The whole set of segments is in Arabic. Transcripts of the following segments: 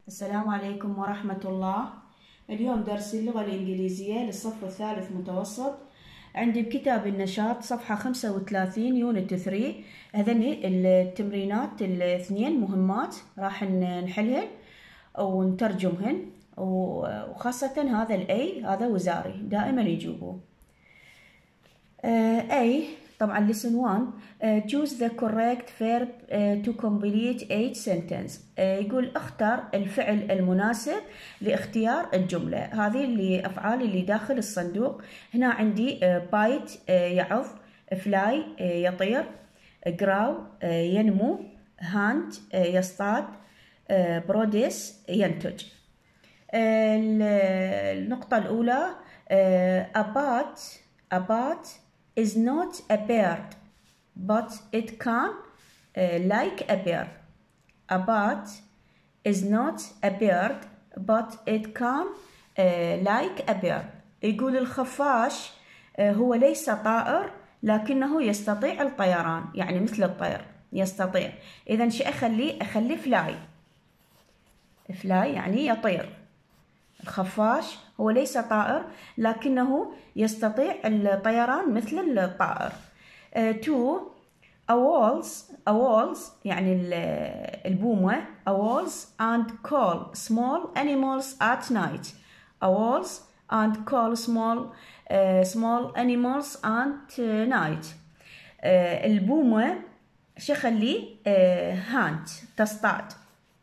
السلام عليكم ورحمة الله. اليوم درس اللغة الإنجليزية للصف الثالث متوسط. عندي بكتاب النشاط صفحة 35 يونت 3. هذني التمرينات الاثنين مهمات راح نحلهن ونترجمهن، وخاصة هذا الأي هذا وزاري دائما يجيبوه. أي طبعا lesson 1 choose the correct verb to complete each sentence. يقول اختر الفعل المناسب لاختيار الجملة. هذه اللي أفعال اللي داخل الصندوق. هنا عندي bite يعض، fly يطير، grow ينمو، hunt يصطاد، produce ينتج. النقطة الأولى about is not a bird but it can like a bird. A bat is not a bird but it can like a bird. يقول الخفاش هو ليس طائر لكنه يستطيع الطيران، يعني مثل الطير يستطيع. إذا شو أخلي فلاي. فلاي يعني يطير. الخفاش هو ليس طائر لكنه يستطيع الطيران مثل الطائر. 2 owls يعني البومة. owls and call small animals at night. owls and call small animals at night. البومة شو خلي hunt تصطاد.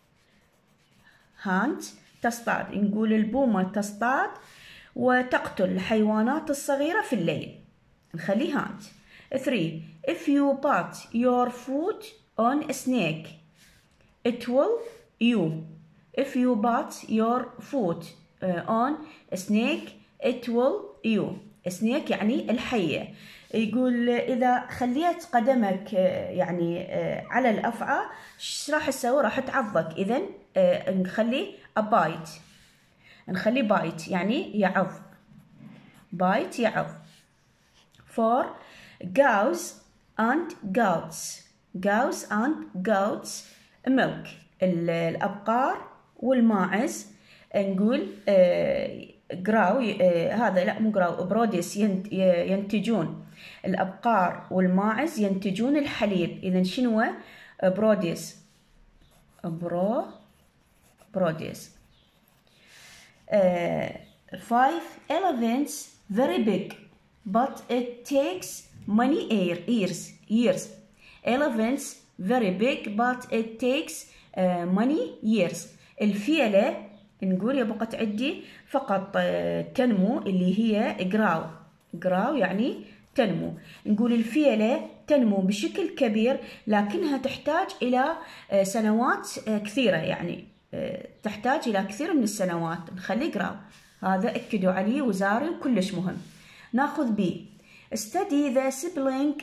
hunt تصطاد. نقول البومة تصطاد وتقتل الحيوانات الصغيرة في الليل، نخلي hunt. 3 if you put your foot on a snake it will you. if you put your foot on a snake it will you. snake يعني الحية. يقول إذا خليت قدمك يعني على الأفعى ايش راح تسوي؟ راح تعضك. إذن نخلي a bite، نخلي bite يعني يعض. bite يعض. 4 cows and goats. cows and goats milk الأبقار والماعز. نقول grow هذا لا مو grow produce ينتجون. الأبقار والماعز ينتجون الحليب. إذا شنو produce؟ produce. 5 elephants very big but it takes many years. elephants very big but it takes many years. الفيلة نقول يا بقى تعدي فقط تنمو اللي هي grow يعني تنمو. نقول الفيلة تنمو بشكل كبير لكنها تحتاج إلى سنوات كثيرة، يعني تحتاج إلى كثير من السنوات. نخلي grow. هذا أكدوا عليه وزاري وكلش مهم. ناخذ بي study the sibling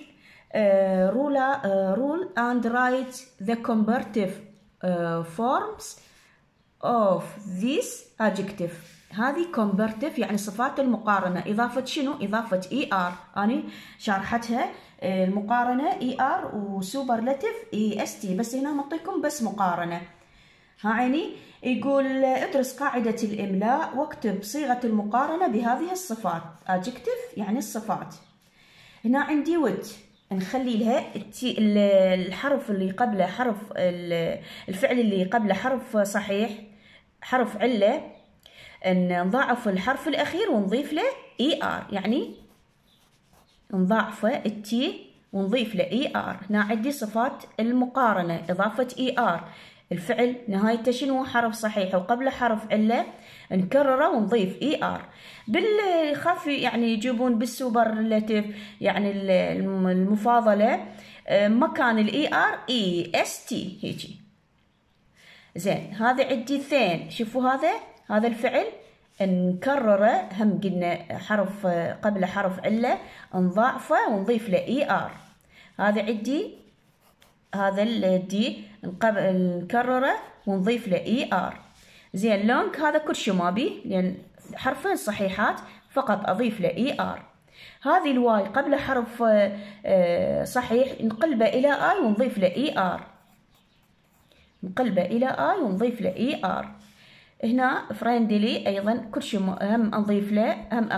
rule and write the comparative forms of this adjective. هذه comparative يعني صفات المقارنة. إضافة شنو؟ إضافة ER. أنا شارحتها المقارنة ER وسوبرلاتيف EST، بس هنا نعطيكم بس مقارنة. ها عيني. يقول ادرس قاعدة الإملاء واكتب صيغة المقارنة بهذه الصفات. adjective يعني الصفات. هنا عندي with نخلي لها الحرف اللي قبله حرف الفعل اللي قبله حرف صحيح، حرف علة، نضاعف الحرف الأخير ونضيف له ER، يعني نضاعفه التي ونضيف له ER. هنا عندي صفات المقارنة إضافة ER. الفعل نهايته شنو؟ حرف صحيح وقبله حرف علة، نكرره ونضيف ER. بالخاف يعني يجيبون بالسوبرلاتيف يعني المفاضلة مكان ER EST هيجي. زين هذا عندي ثين. شوفوا هذا الفعل نكرره، هم قلنا حرف قبله حرف علة نضاعفه ونضيف له ER. هذا عندي هذا الدي نكرره ونضيف له ER. زين لونج هذا كل شيء ما بي لأن حرفين صحيحات فقط أضيف له ER. هذه الواي قبل حرف صحيح نقلبه إلى I ونضيف له ER. نقلبه إلى I ونضيف له ER. هنا friendly أيضا كل شيء هم نضيف له، هم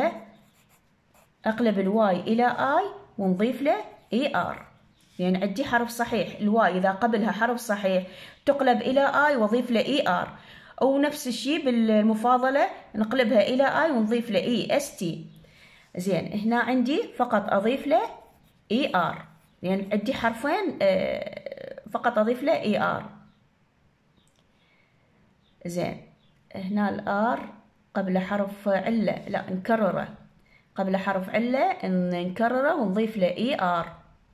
أقلب الواي إلى I ونضيف له ER، يعني عندي حرف صحيح. الواي إذا قبلها حرف صحيح تقلب إلى I وأضيف له ER، أو نفس الشيء بالمفاضلة نقلبها إلى I ونضيف له EST. زين هنا عندي فقط أضيف له ER، يعني عندي حرفين فقط أضيف له ER. زين هنا الآر قبل حرف علة، لا نكرره، قبل حرف علة نكرره ونضيف له ER،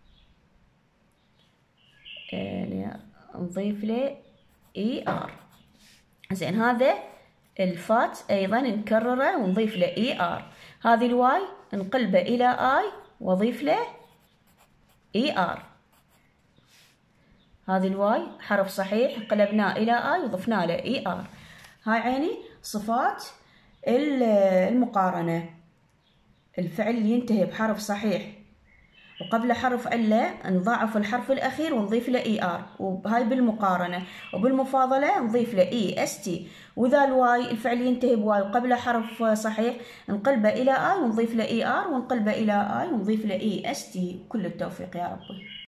يعني نضيف له ER. زين هذا الفات أيضا نكرره ونضيف له ER. هذه الواي نقلبه إلى I وأضيف له ER. هذه الواي حرف صحيح قلبناه إلى I وضفنا له ER. هاي عيني صفات المقارنة. الفعل اللي ينتهي بحرف صحيح وقبل حرف علة نضاعف الحرف الأخير ونضيف له ER، وهاي بالمقارنة. وبالمفاضلة نضيف له EST. وإذا الواي الفعل ينتهي بواي وقبل حرف صحيح نقلبه إلى I ونضيف له ER، ونقلبه إلى I ونضيف له EST. كل التوفيق يا ربي.